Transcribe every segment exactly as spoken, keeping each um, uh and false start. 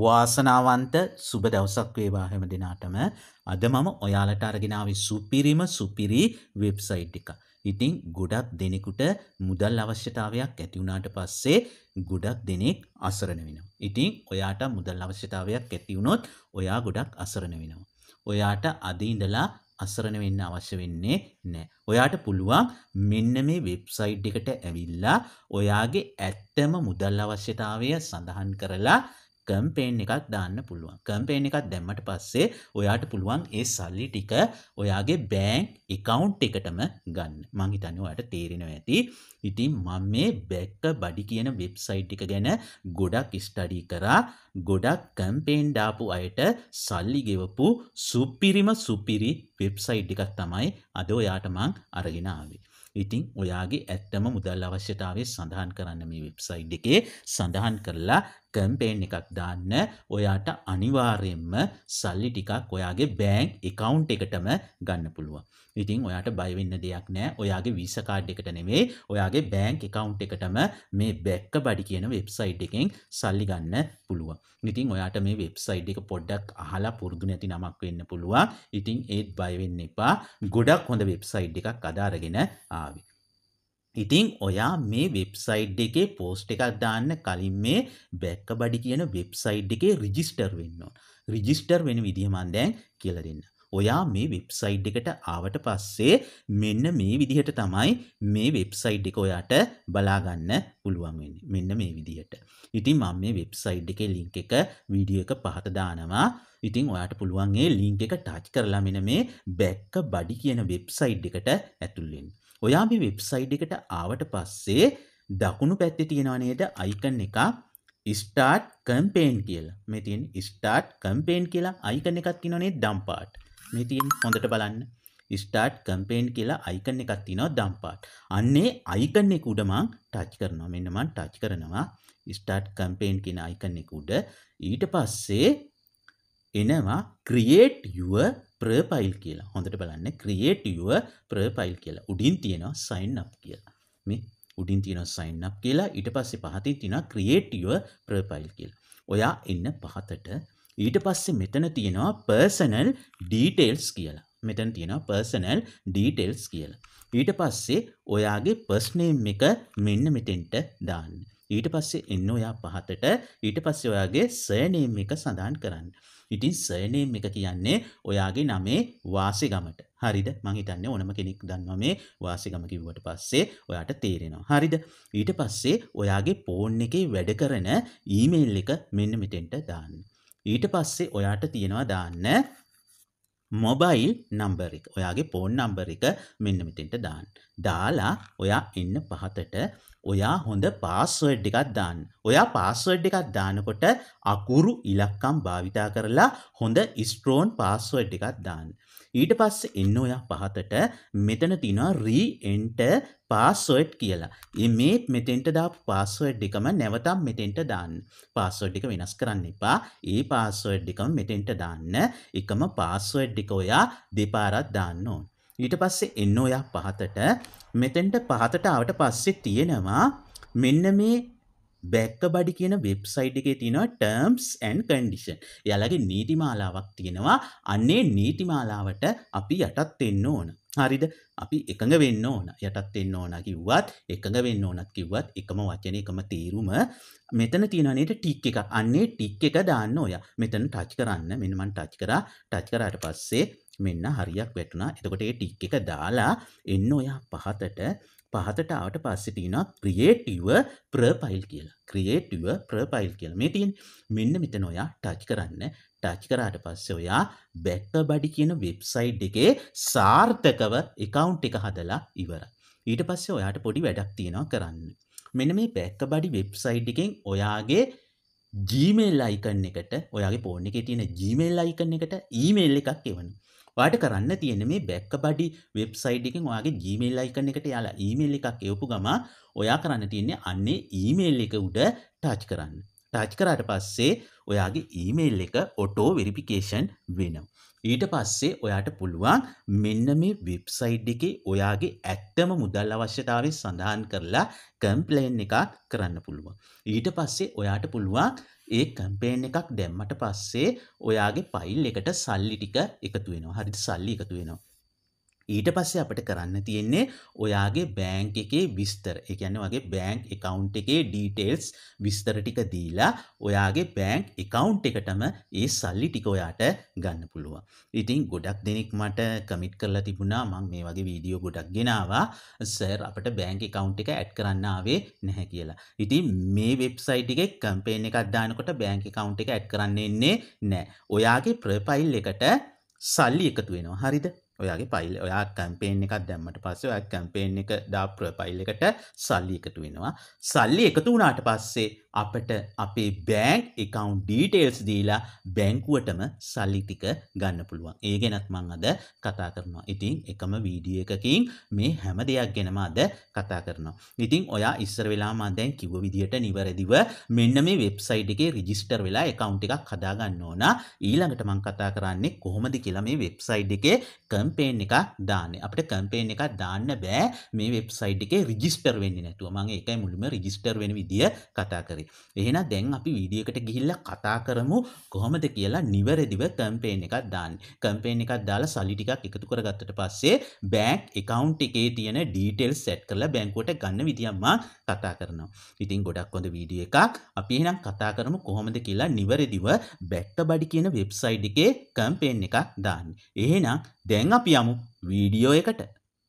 වාසනාවන්ත සුබ දවසක් වේවා හැම දිනාටම. අද මම ඔයාලට අරගෙන ආවේ සුපිරිම සුපිරි වෙබ්සයිට් එකක්. ඉතින් ගොඩක් දෙනෙකුට මුදල් අවශ්‍යතාවයක් ඇති වුණාට පස්සේ ගොඩක් දෙනෙක් අසරණ වෙනවා. ඉතින් ඔයාට මුදල් අවශ්‍යතාවයක් ඇති වුණොත් ඔයා ගොඩක් අසරණ වෙනවා. ඔයාට අද ඉඳලා අසරණ වෙන්න අවශ්‍ය වෙන්නේ නැහැ. ඔයාට පුළුවන් මෙන්න මේ වෙබ්සයිට් එකට ඇවිල්ලා ඔයාගේ ඇත්තම මුදල් අවශ්‍යතාවය සඳහන් කරලා කැම්පේන් එකක් දාන්න පුළුවන්. කැම්පේන් එකක් දැම්මට පස්සේ ඔයාට පුළුවන් ඒ සල්ලි ටික ඔයාගේ බැංක් account එකටම ගන්න. මං හිතන්නේ ඔයාට තේරෙනවා ඇති. ඉතින් මම මේ බැක්ක බඩි කියන වෙබ්සයිට් එක ගැන ගොඩක් ස්ටඩි කරා. ගොඩක් කැම්පේන් දාපු අයට සල්ලි ගෙවපු සුපිරිම සුපිරි වෙබ්සයිට් එකක් තමයි අද ඔයාට මං අරගෙන ආවේ. ඉතින් ඔයාගේ ඇත්තම මුදල් අවශ්‍යතාවය සඳහන් කරන්න මේ වෙබ්සයිට් එකේ සඳහන් කරලා කැම්පේන් එකක් දාන්න ඔයාට අනිවාර්යයෙන්ම සල්ලි ටිකක් ඔයාගේ බැංක් account එකටම ගන්න පුළුවන්. ඉතින් ඔයාට බය වෙන්න දෙයක් නැහැ. ඔයාගේ Visa card එකට නෙමෙයි ඔයාගේ බැංක් account එකටම මේ බැක්ක බඩි කියන වෙබ්සයිට් එකෙන් සල්ලි ගන්න පුළුවන්. ඉතින් ඔයාට මේ වෙබ්සයිට් එක පොඩ්ඩක් අහලා පුරුදු නැති නමක් වෙන්න පුළුවන්. ඉතින් ඒත් බය වෙන්න එපා. ගොඩක් හොඳ වෙබ්සයිට් එකක් අද අරගෙන ආවේ. ඉතින් ඔයා මේ වෙබ්සයිට් එකේ පෝස්ට් එකක් දාන්න කලින් මේ බැක්ක බඩි කියන වෙබ්සයිට් එකේ රිජිස්ටර් වෙන්න ඕන. රිජිස්ටර් වෙන විදිහ මම දැන් කියලා දෙන්න. ඔයා මේ වෙබ්සයිට් එකට ආවට පස්සේ මෙන්න මේ විදිහට තමයි මේ වෙබ්සයිට් එක ඔයාට බලා ගන්න පුළුවන් වෙන්නේ. මෙන්න මේ විදිහට. ඉතින් මම මේ වෙබ්සයිට් එකේ link එක වීඩියෝ එක පහත දානවා. ඉතින් ඔයාට පුළුවන් ඒ link එක touch කරලා මෙන්න මේ බැක්ක බඩි කියන වෙබ්සයිට් එකට ඇතුල් වෙන්න. ඔයා මේ වෙබ්සයිට් එකට ආවට පස්සේ දකුණු පැත්තේ තියෙනවා නේද icon එකක් start campaign කියලා. මේ තියෙන start campaign කියලා icon එකක් තියෙනවා නේද ඩම් පාට. මේ තියෙන හොඳට බලන්න. start campaign කියලා icon එකක් තියෙනවා ඩම් පාට. අන්නේ icon එක උඩ මම touch කරනවා. මෙන්න මම touch කරනවා start campaign කියන icon එක උඩ. ඊට පස්සේ එනවා create your profile කියලා. හොඳට බලන්න create your profile කියලා. උඩින් තියෙනවා sign up කියලා. මේ උඩින් තියෙනවා sign up කියලා. ඊට පස්සේ පහතින් තියෙනවා create your profile කියලා. ඔයා එන්න පහතට. ඊට පස්සේ මෙතන තියෙනවා personal details කියලා. මෙතන තියෙනවා personal details කියලා. ඊට පස්සේ ඔයාගේ first name එක මෙන්න මෙතෙන්ට දාන්න. ඊට පස්සේ එන්න ඔයා පහතට. ඊට පස්සේ ඔයාගේ surname එක සඳහන් කරන්න. ඉතින් surname එක කියන්නේ ඔයාගේ නමේ වාසිගමට. හරිද? මං හිතන්නේ ඕනම කෙනෙක් දන්නවා මේ වාසිගම කිව්වට පස්සේ ඔයාට තේරෙනවා. හරිද? ඊට පස්සේ ඔයාගේ ෆෝන් එකේ වැඩ කරන ඊමේල් එක මෙන්න මෙතෙන්ට දාන්න. ඊට පස්සේ ඔයාට තියෙනවා දාන්න මොබයිල් නම්බර් එක. ඔයාගේ ෆෝන් නම්බර් එක මෙන්න මෙතෙන්ට දාන්න. දාලා ඔයා එන්න පහතට ඔයා හොඳ පාස්වර්ඩ් එකක් දාන්න. ඔයා පාස්වර්ඩ් එකක් දානකොට අකුරු ඉලක්කම් භාවිතා කරලා හොඳ ස්ට්‍රෝන් පාස්වර්ඩ් එකක් දාන්න. ඊට පස්සේ එන්න ඔයා පහතට මෙතන තියෙනවා re-enter password කියලා. මේ මෙතෙන්ට දාපු පාස්වර්ඩ් එකම නැවතත් මෙතෙන්ට දාන්න. පාස්වර්ඩ් එක වෙනස් කරන්න එපා. ඒ පාස්වර්ඩ් එකම මෙතෙන්ට දාන්න. එකම පාස්වර්ඩ් එක ඔයා දෙපාරක් දාන්න ඕන. ඊට පස්සේ එන්න ඔයා පහතට මෙතෙන්ට පහතට ආවට පස්සේ තියෙනවා මෙන්න මේ බැක්ක බඩි කියන වෙබ්සයිට් එකේ තියෙනවා terms and condition. එයාලගේ නීතිමාලාවක් තියෙනවා. අන්නේ නීතිමාලාවට අපි යටත් වෙන්න ඕන. හරිද? අපි එකඟ වෙන්න ඕන. යටත් වෙන්න ඕන කිව්වත් එකඟ වෙන්න ඕනත් කිව්වත් එකම වචනේ එකම තේරුම මෙතන තියෙනවා නේද ටික් එකක්. අන්නේ ටික් එක දාන්න ඔයා. මෙතන ටච් කරන්න. මෙන්න මම ටච් කරා. ටච් කරාට පස්සේ මෙන්න හරියක් වැටුණා. එතකොට ඒ ටික් එක දාලා එන්න ඔයා පහතට පහතට ආවට පස්සේ තියෙනවා create your profile කියලා. create your profile කියලා. මේ තියෙන මෙන්න මෙතන ඔයා ටච් කරන්න. ටච් කරාට පස්සේ ඔයා බැක්ක බඩි කියන වෙබ්සයිට් එකේ සාර්ථකව account එක හදලා ඉවරයි. ඊට පස්සේ ඔයාට පොඩි වැඩක් තියෙනවා කරන්න. මෙන්න මේ බැක්ක බඩි වෙබ්සයිට් එකෙන් ඔයාගේ Gmail icon එකට ඔයාගේ ෆෝන් එකේ තියෙන Gmail icon එකට email එකක් එවන්න. ඔයාට කරන්න තියෙන්නේ මේ බැක්ක බඩි වෙබ්සයිට් එකෙන් ඔයාගේ Gmail icon එකට යාලා email එකක් එවපු ගම ඔයා කරන්න තියෙන්නේ අන්නේ email එක උඩ touch කරන්න. touch කරාට පස්සේ ඔයාගේ email එක auto verification වෙනවා. ඊට පස්සේ ඔයාට පුළුවන් මෙන්න මේ වෙබ්සයිට් එකේ ඔයාගේ ඇත්තම මුදල් අවශ්‍යතාවය සඳහන් කරලා කම්ප්ලේන් එකක් කරන්න පුළුවන්. ඊට පස්සේ ඔයාට පුළුවන් ඒ කම්පේන් එකක් දැම්මට පස්සේ ඔයාගේ ෆයිල් එකට සල්ලි ටික එකතු වෙනවා. හරිද? සල්ලි එකතු වෙනවා. ඊට පස්සේ අපිට කරන්න තියෙන්නේ ඔයාගේ බැංක් එකේ විස්තර. ඒ කියන්නේ ඔයාගේ බැංක් account එකේ details විස්තර ටික දීලා ඔයාගේ බැංක් account එකටම ඒ සල්ලි ටික ඔයාට ගන්න පුළුවන්. ඉතින් ගොඩක් දෙනෙක් මට කමෙන්ට් කරලා තිබුණා මම මේ වගේ වීඩියෝ ගොඩක් ගෙනාවා සර් අපිට බැංක් account එක ඇඩ් කරන්න ආවේ නැහැ කියලා. ඉතින් මේ වෙබ්සයිට් එකේ කැම්පේන් එකක් දානකොට බැංක් account එක ඇඩ් කරන්න එන්නේ නැහැ. ඔයාගේ ප්‍රොෆයිල් එකට සල්ලි එකතු වෙනවා. හරිද? ඔයාගේ ෆයිල් ඔයා කැම්පේන් එකක් දැම්මට පස්සේ ඔයා කැම්පේන් එක දා ප්‍රොෆයිල් එකට සල්ලි එකතු වෙනවා. සල්ලි එකතු වුණාට පස්සේ අපිට අපේ බැංක් account details දීලා බැංකුවටම සල්ලි ටික ගන්න පුළුවන්. ඒ ගැනත් මම අද කතා කරනවා. ඉතින් එකම වීඩියෝ එකකින් මේ හැම දෙයක් ගැනම අද කතා කරනවා. ඉතින් ඔයා ඉස්සර වෙලා මම දැන් කිව්ව විදියට නිවැරදිව මෙන්න මේ වෙබ්සයිට් එකේ රෙජිස්ටර් වෙලා account එකක් හදා ගන්න ඕන. ඊළඟට මම කතා කරන්නේ කොහොමද කියලා මේ වෙබ්සයිට් එකේ කැම්පේන් එකක් දාන්නේ. අපිට කැම්පේන් එකක් දාන්න බෑ මේ වෙබ්සයිට් එකේ රෙජිස්ටර් වෙන්නේ නැතුව. මම ඒකයි මුලින්ම රෙජිස්ටර් වෙන විදිය කතා කරේ. එහෙනම් දැන් අපි වීඩියෝ එකට ගිහිල්ලා කතා කරමු කොහොමද කියලා නිවැරදිව කැම්පේන් එකක් දාන්නේ. කැම්පේන් එකක් දාලා සල්ලි ටිකක් එකතු කරගත්තට පස්සේ බැංක් account එකේ තියෙන details set කරලා බැංකුවට ගන්න විදියක් මම කතා කරනවා. ඉතින් ගොඩක් හොඳ වීඩියෝ එකක්. අපි එහෙනම් කතා කරමු කොහොමද කියලා නිවැරදිව බැට්ටබඩි කියන වෙබ්සයිට් එකේ කැම්පේන් එකක් දාන්නේ. එහෙනම් දැන් අපි යමු වීඩියෝ එකට.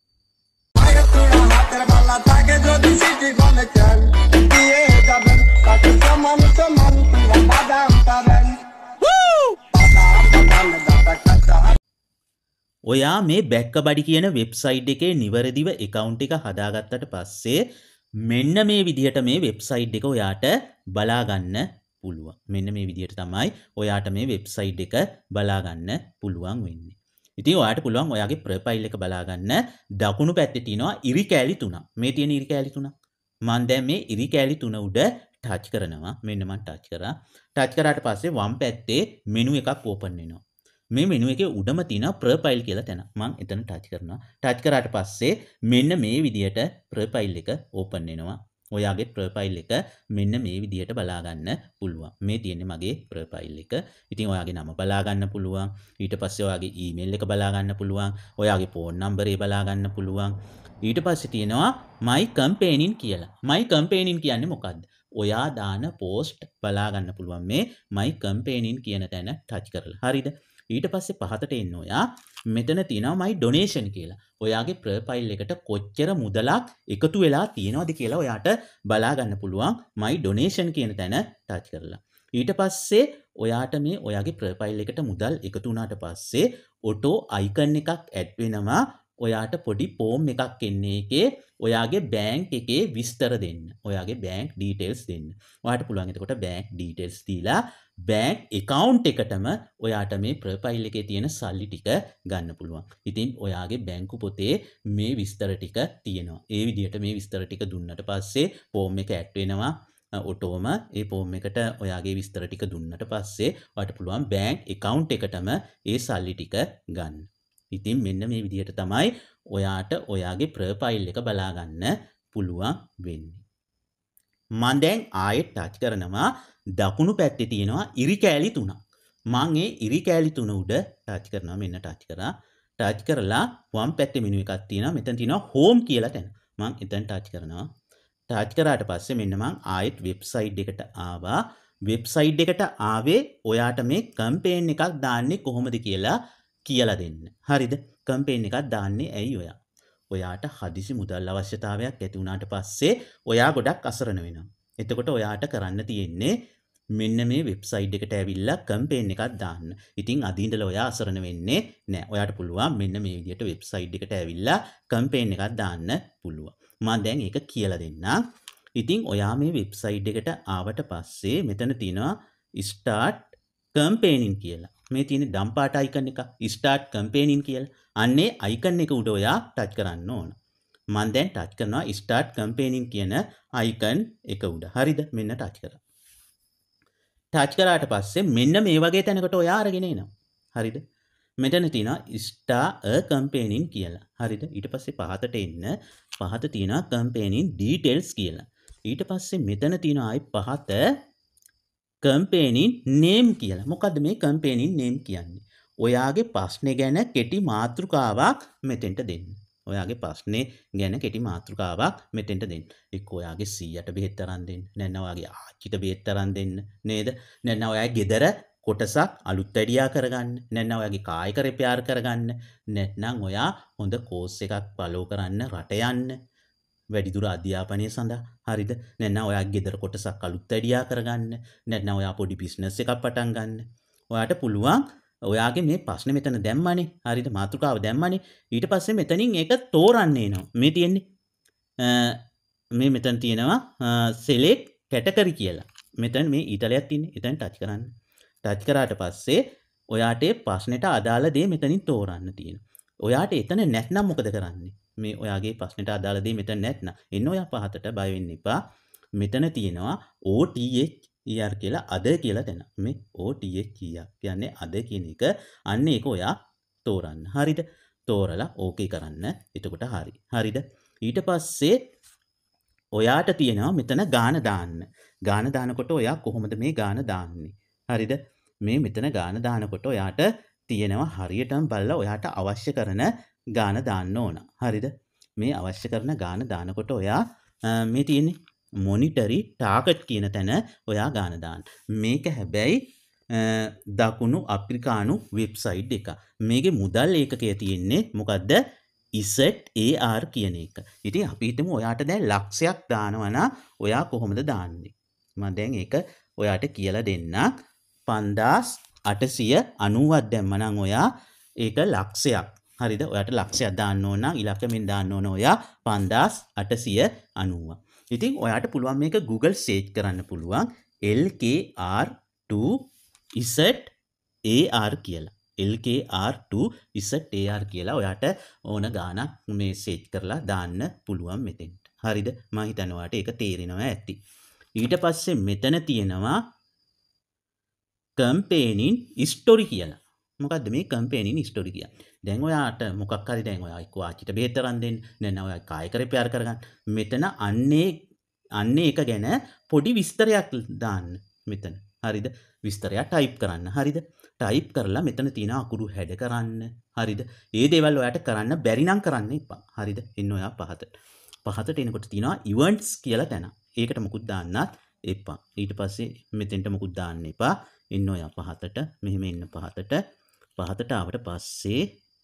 ඔයා මේ බැක්කබඩි කියන වෙබ්සයිට් එකේ නිවැරදිව account එක හදාගත්තට පස්සේ මෙන්න මේ විදිහට මේ වෙබ්සයිට් එක ඔයාට බලා ගන්න පුළුවන්. මෙන්න මේ විදිහට තමයි ඔයාට මේ වෙබ්සයිට් එක බලා ගන්න පුළුවන් වෙන්නේ. ඉතින් ඔයාට පුළුවන් ඔයාගේ ප්‍රොෆයිල් එක බලා ගන්න දකුණු පැත්තේ තියෙනවා ඉරි කෑලි තුනක්. මේ තියෙන ඉරි කෑලි තුනක්. මම දැන් මේ ඉරි කෑලි තුන උඩ ටච් කරනවා. මෙන්න මම ටච් කරා. ටච් කරාට පස්සේ වම් පැත්තේ මෙනු එකක් ඕපන් වෙනවා. මේ මෙනු එකේ උඩම තියෙන ප්‍රොෆයිල් කියලා තැන. මම එතන ටච් කරනවා. ටච් කරාට පස්සේ මෙන්න මේ විදියට ප්‍රොෆයිල් එක ඕපන් වෙනවා. ඔයාගේ ප්‍රොෆයිල් එක මෙන්න මේ විදියට බලා ගන්න පුළුවන්. මේ තියෙන්නේ මගේ ප්‍රොෆයිල් එක. ඉතින් ඔයාගේ නම බලා ගන්න පුළුවන්. ඊට පස්සේ ඔයාගේ ඊමේල් එක බලා ගන්න පුළුවන්. ඔයාගේ ෆෝන් නම්බරේ බලා ගන්න පුළුවන්. ඊට පස්සේ තියෙනවා my campaigning කියලා. my campaigning කියන්නේ මොකක්ද? ඔයා දාන පෝස්ට් බලා ගන්න පුළුවන් මේ my campaigning කියන තැන ටච් කරලා. හරිද? ඊට පස්සේ පහතට එන්න ඔයා මෙතන තියෙනවා my donation කියලා. ඔයාගේ ප්‍රොෆයිල් එකට කොච්චර මුදලක් එකතු වෙලා තියෙනවද කියලා ඔයාට බලා ගන්න පුළුවන් my donation කියන තැන ටච් කරලා. ඊට පස්සේ ඔයාට මේ ඔයාගේ ප්‍රොෆයිල් එකට මුදල් එකතු වුණාට පස්සේ ඔටෝ අයිකන් එකක් ඇඩ් වෙනවා. ඔයාට පොඩි ෆෝම් එකක් එන්නේ එකේ ඔයාගේ බැංක් එකේ විස්තර දෙන්න. ඔයාගේ බැංක් ඩීටේල්ස් දෙන්න. ඔයාට පුළුවන් එතකොට බැංක් ඩීටේල්ස් දීලා බැංක් account එකටම ඔයාට මේ ප්‍රොෆයිල් එකේ තියෙන සල්ලි ටික ගන්න පුළුවන්. ඉතින් ඔයාගේ බැංකු පොතේ මේ විස්තර ටික තියෙනවා. ඒ විදිහට මේ විස්තර ටික දුන්නට පස්සේ ෆෝම් එක ඇඩ් වෙනවා. ඔටෝම ඒ ෆෝම් එකට ඔයාගේ විස්තර ටික දුන්නට පස්සේ ඔයාට පුළුවන් බැංක් account එකටම ඒ සල්ලි ටික ගන්න. ඉතින් මෙන්න මේ විදිහට තමයි ඔයාට ඔයාගේ ප්‍රොෆයිල් එක බලා ගන්න පුළුවන් වෙන්නේ. මම දැන් ආයෙත් ටච් කරනවා දකුණු පැත්තේ තියෙනවා ඉරි කෑලි තුනක්. මම ඒ ඉරි කෑලි තුන උඩ ටච් කරනවා. මෙන්න ටච් කරා. ටච් කරලා වම් පැත්තේ මෙනු එකක් තියෙනවා. මෙතන තියෙනවා home කියලා තැන. මම එතන ටච් කරනවා. ටච් කරාට පස්සේ මෙන්න මම ආයෙත් වෙබ්සයිට් එකට ආවා. වෙබ්සයිට් එකට ආවේ ඔයාට මේ කැම්පේන් එකක් දාන්නේ කොහොමද කියලා කියලා දෙන්න. හරිද? කැම්පේන් එකක් දාන්නේ ඇයි ඔයා? ඔයාට හදිසි මුදල් අවශ්‍යතාවයක් ඇති වුණාට පස්සේ ඔයා ගොඩක් අසරණ වෙනවා. එතකොට ඔයාට කරන්න තියෙන්නේ මෙන්න මේ වෙබ්සයිට් එකට ඇවිල්ලා කැම්පේන් එකක් දාන්න. ඉතින් අද ඉඳලා ඔයා අසරණ වෙන්නේ නැහැ. ඔයාට පුළුවන් මෙන්න මේ විදිහට වෙබ්සයිට් එකට ඇවිල්ලා කැම්පේන් එකක් දාන්න පුළුවන්. මම දැන් ඒක කියලා දෙන්නම්. ඉතින් ඔයා මේ වෙබ්සයිට් එකට ආවට පස්සේ මෙතන තියෙනවා start campaigning කියලා. මේ තියෙන ඩම් පාට අයිකන් එක start campaigning කියලා. අන්නේ අයිකන් එක උඩ ඔයා ටච් කරන්න ඕන. මම දැන් ටච් කරනවා start campaigning කියන අයිකන් එක උඩ. හරිද? මෙන්න ටච් කරා. ටච් කරාට පස්සේ මෙන්න මේ වගේ තැනකට ඔයා අරගෙන එනවා. හරිද? මෙතන තියෙනවා start a campaign කියලා. හරිද? ඊට පස්සේ පහතට එන්න පහත තියෙනවා campaign details කියලා. ඊට පස්සේ මෙතන තියෙනවා ආයි පහත campaign name කියලා. මොකද්ද මේ campaign name කියන්නේ? ඔයාගේ ප්‍රශ්නේ ගැන කෙටි මාතෘකාවක් මෙතෙන්ට දෙන්න. ඔයාගේ ප්‍රශ්නේ ගැන කෙටි මාතෘකාවක් මෙතෙන්ට දෙන්න. එක්ක ඔයාගේ සීයට බෙහෙත් තරම් දෙන්න. නැත්නම් ඔයාගේ ආච්චිට බෙහෙත් තරම් දෙන්න නේද? නැත්නම් ඔයාගේ ගෙදර කොටසක් අලුත් වැඩියා කරගන්න. නැත්නම් ඔයාගේ කායික රිපෙයාර් කරගන්න. නැත්නම් ඔයා හොඳ කෝස් එකක් ෆලෝ කරන්න රට යන්න. වැඩිදුර අධ්‍යාපනය සඳහා. හරිද? නැත්නම් ඔයාගේ ගෙදර කොටසක් අලුත් වැඩියා කරගන්න. නැත්නම් ඔයා පොඩි බිස්නස් එකක් පටන් ගන්න. ඔයාට පුළුවන් ඔයාගේ මේ ප්‍රශ්නේ මෙතන දැම්මනේ. හරිද? මාතෘකාව දැම්මනේ. ඊට පස්සේ මෙතනින් ඒක තෝරන්න එනවා. මේ තියෙන්නේ මේ මෙතන තියෙනවා select category කියලා. මෙතන මේ ඊතලයක් තියෙන්නේ. එතන ටච් කරන්න. ටච් කරාට පස්සේ ඔයාට ප්‍රශ්නෙට අදාළ දේ මෙතනින් තෝරන්න තියෙනවා. ඔයාට එතන නැත්නම් මොකද කරන්නේ? මේ ඔයාගේ ප්‍රශ්නෙට අදාළ දේ මෙතන නැත්නම් එන්න ඔයා පහතට බය වෙන්න එපා. මෙතන තියෙනවා O T H E R කියලා අද කියලා තැන. මේ O T H E R කියන්නේ අද කියන එක. අන්න ඒක ඔයා තෝරන්න. හරිද? තෝරලා ඕකේ කරන්න. එතකොට හරි. හරිද? ඊට පස්සේ ඔයාට තියෙනවා මෙතන ගාන දාන්න. ගාන දානකොට ඔයා කොහොමද මේ ගාන දාන්නේ? හරිද? මේ මෙතන ගාන දානකොට ඔයාට තියෙනවා හරියටම බලලා ඔයාට අවශ්‍ය කරන ගාන දාන්න ඕන. හරිද? මේ අවශ්‍ය කරන ගාන දානකොට ඔයා මේ තියෙන්නේ මොනිටරි ටාගට් කියන තැන ඔයා ගාන දාන්න. මේක හැබැයි දකුණු අප්‍රිකානු වෙබ්සයිට් එක. මේකේ මුදල් ඒකකය තියෙන්නේ මොකද්ද? Z A R කියන එක. ඉතින් අපි හිතමු ඔයාට දැන් ලක්ෂයක් දානවා නම් ඔයා කොහොමද දාන්නේ? මම දැන් ඒක ඔයාට කියලා දෙන්න. පන්දාස් අටසිය අනූවක් දැම්ම නම් ඔයා ඒක ලක්ෂයක්. හරිද? ඔයාට ලක්ෂයක් දාන්න ඕන නම් ඉලක්කමින් දාන්න ඕන ඔයා පන්දාස් අටසිය අනූව. ඉතින් ඔයාට පුළුවන් මේක Google search කරන්න පුළුවන් L K R two Z A R කියලා. L K R two Z A R කියලා ඔයාට ඕන ගානක් මේ search කරලා දාන්න පුළුවන් මෙතෙන්ට. හරිද? මම හිතනවා ඔයාට ඒක තේරෙනවා ඇති. ඊට පස්සේ මෙතන තියෙනවා campaign history කියලා. මොකද්ද මේ campaign history කියන්නේ? දැන් ඔයාට මොකක් හරි දැන් ඔයා එක්ක ආච්චිට බෙහෙත් තරම් දෙන්න නැත්නම් ඔයා කායික රිපෙයාර් කරගන්න. මෙතන අන්නේ අන්නේ එක ගැන පොඩි විස්තරයක් දාන්න මෙතන. හරිද? විස්තරයක් ටයිප් කරන්න. හරිද? ටයිප් කරලා මෙතන තියෙන අකුරු හැඩ කරන්න. හරිද? ඒ දේවල් ඔයාට කරන්න බැරි නම් කරන්න එපා. හරිද? එන්න ඔයා පහතට. පහතට එනකොට තියෙනවා events කියලා තැන. ඒකට මුකුත් දාන්නත් එපා. ඊට පස්සේ මෙතෙන්ට මුකුත් දාන්න එපා. එන්න ඔයා පහතට. මෙහෙම එන්න පහතට. පහතට ආවට පස්සේ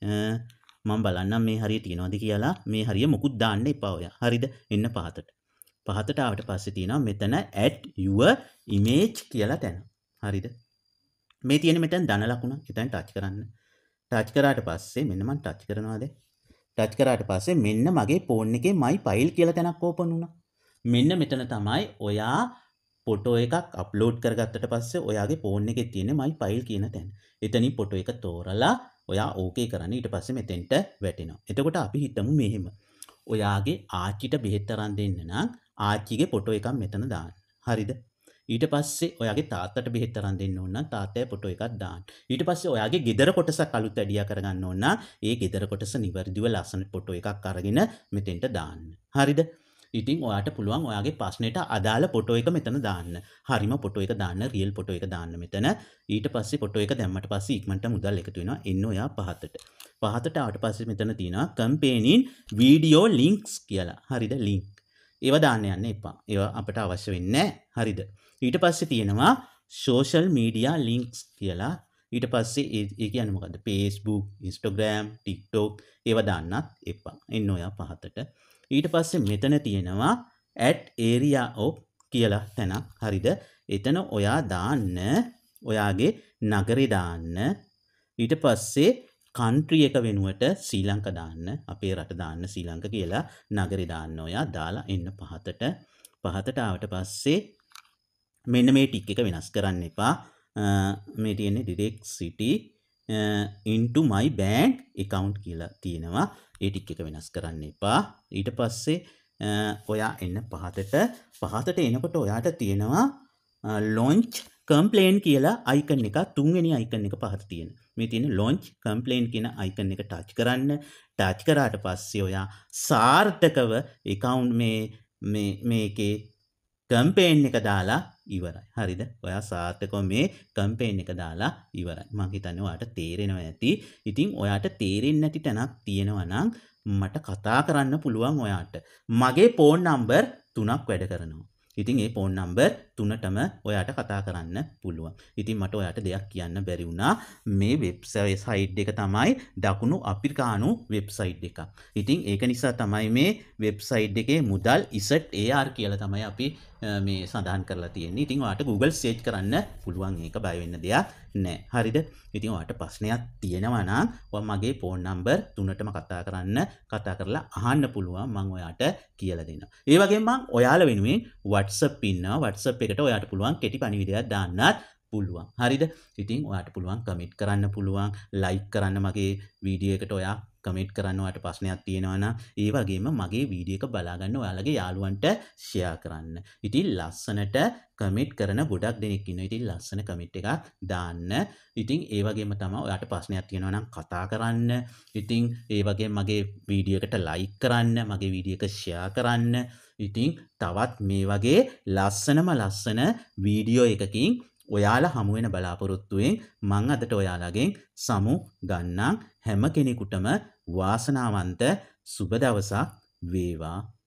මම බලන්නම් මේ හරිය තියනවාද කියලා. මේ හරිය මුකුත් දාන්න එපා ඔයා. හරිද? එන්න පහතට. පහතට ආවට පස්සේ තියෙනවා මෙතන add your image කියලා තැන. හරිද? මේ තියෙන මෙතන ධන ලකුණ. එතන ටච් කරන්න. ටච් කරාට පස්සේ මෙන්න මම ටච් කරනවාද? ටච් කරාට පස්සේ මෙන්න මගේ ෆෝන් එකේ my file කියලා තැනක් ඕපන් වුණා. මෙන්න මෙතන තමයි ඔයා ෆොටෝ එකක් අප්ලෝඩ් කරගත්තට පස්සේ ඔයාගේ ෆෝන් එකේ තියෙන my file කියන තැන. එතනින් ෆොටෝ එක තෝරලා ඔයා ඕකේ කරන්න. ඊට පස්සේ මෙතෙන්ට වැටෙනවා. එතකොට අපි හිතමු මෙහෙම. ඔයාගේ ආච්චිට බෙහෙත් තරම් දෙන්න නම් ආච්චිගේ ෆොටෝ එකක් මෙතන දාන්න. හරිද? ඊට පස්සේ ඔයාගේ තාත්තට බෙහෙත් තරම් දෙන්න ඕන නම් තාත්තගේ ෆොටෝ එකක් දාන්න. ඊට පස්සේ ඔයාගේ ගෙදර කොටසක් අලුත් ඇඩියා කරගන්න ඕන නම් ඒ ගෙදර කොටස නිවැරදිව ලස්සන ෆොටෝ එකක් අරගෙන මෙතෙන්ට දාන්න. හරිද? ඉතින් ඔයාට පුළුවන් ඔයාගේ ප්‍රශ්නෙට අදාළ ෆොටෝ එක මෙතන දාන්න. හරිම ෆොටෝ එක දාන්න, රියල් ෆොටෝ එක දාන්න මෙතන. ඊට පස්සේ ෆොටෝ එක දැම්මට පස්සේ ඉක්මනට මුදල් එකතු වෙනවා. එන්න ඔයා පහතට. පහතට ආවට පස්සේ මෙතන තියෙනවා campaign video links කියලා. හරිද? link. ඒවා දාන්න යන්න එපා. ඒවා අපට අවශ්‍ය වෙන්නේ නැහැ. හරිද? ඊට පස්සේ තියෙනවා social media links කියලා. ඊට පස්සේ ඒ කියන්නේ මොකද්ද? Facebook, Instagram, TikTok ඒවා දාන්නත් එපා. එන්න ඔයා පහතට. ඊට පස්සේ මෙතන තියෙනවා at area of කියලා තැනක්. හරිද? එතන ඔයා දාන්න ඔයාගේ නගරේ දාන්න. ඊට පස්සේ country එක වෙනුවට ශ්‍රී ලංකා දාන්න. අපේ රට දාන්න ශ්‍රී ලංකා කියලා නගරේ දාන්න ඔයා. දාලා එන්න පහතට. පහතට ආවට පස්සේ මෙන්න මේ ටික් එක වෙනස් කරන්න එපා. මේ තියෙන්නේ direct city into my bank account කියලා තියෙනවා. ඒ ටික එක වෙනස් කරන්න එපා. ඊට පස්සේ ඔයා එන්න පහතට. පහතට එනකොට ඔයාට තියෙනවා launch complaint කියලා icon එක, තුන්වෙනි icon එක පහත තියෙන. මේ තියෙන launch complaint කියන icon එක touch කරන්න. touch කරාට පස්සේ ඔයා සාර්ථකව account මේ මේ මේකේ කැම්පේන් එක දාලා ඉවරයි. හරිද? ඔයා සාර්ථකව මේ කැම්පේන් එක දාලා ඉවරයි. මම හිතන්නේ ඔයාට තේරෙනවා ඇති. ඉතින් ඔයාට තේරෙන්නේ නැති තැනක් තියෙනවා නම් මට කතා කරන්න පුළුවන් ඔයාට. මගේ ෆෝන් නම්බර් තුනක් වැඩ කරනවා. ඉතින් ඒ ෆෝන් නම්බර් තුනටම ඔයාට කතා කරන්න පුළුවන්. ඉතින් මට ඔයාට දෙයක් කියන්න බැරි වුණා. මේ වෙබ්සයිට් එක තමයි දකුණු අප්‍රිකානු වෙබ්සයිට් එකක්. ඉතින් ඒක නිසා තමයි මේ වෙබ්සයිට් එකේ මුදල් ඉසට් ඒ ආර් කියලා තමයි අපි මේ සඳහන් කරලා තියෙන්නේ. ඉතින් ඔයාට Google search කරන්න පුළුවන්. ඒක බය වෙන්න දෙයක් නැහැ. හරිද? ඉතින් ඔයාට ප්‍රශ්නයක් තියෙනවා නම් ඔයා මගේ ෆෝන් නම්බර් තුනටම කතා කරන්න කතා කරලා අහන්න පුළුවන්. මම ඔයාට කියලා දෙන්නම්. ඒ වගේම මම ඔයාලා වෙනුවෙන් WhatsApp ඉන්නවා. WhatsApp එකට ඔයාට පුළුවන් කෙටි පණිවිඩයක් දාන්නත් පුළුවන්. හරිද? ඉතින් ඔයාට පුළුවන් කමෙන්ට් කරන්න පුළුවන්, ලයික් කරන්න මගේ වීඩියෝ එකට ඔයා කමෙන්ට් කරන්න ඔයාට ප්‍රශ්නයක් තියෙනවා නම් ඒ වගේම මගේ වීඩියෝ එක බලා ගන්න ඔයාලගේ යාළුවන්ට ෂෙයා කරන්න. ඉතින් ලස්සනට කමෙන්ට් කරන ගොඩක් දෙනෙක් ඉන්නවා. ඉතින් ලස්සන කමෙන්ට් එකක් දාන්න. ඉතින් ඒ වගේම තමයි ඔයාට ප්‍රශ්නයක් තියෙනවා නම් කතා කරන්න. ඉතින් ඒ වගේම මගේ වීඩියෝ එකට ලයික් කරන්න, මගේ වීඩියෝ එක ෂෙයා කරන්න. ඉතින් තවත් මේ වගේ ලස්සනම ලස්සන වීඩියෝ එකකින් ඔයාලා හමු වෙන බලාපොරොත්තුවෙන් මං අදට ඔයාලගෙන් සමු ගන්නම්. හැම කෙනෙකුටම වාසනාවන්ත සුබ දවසක් වේවා.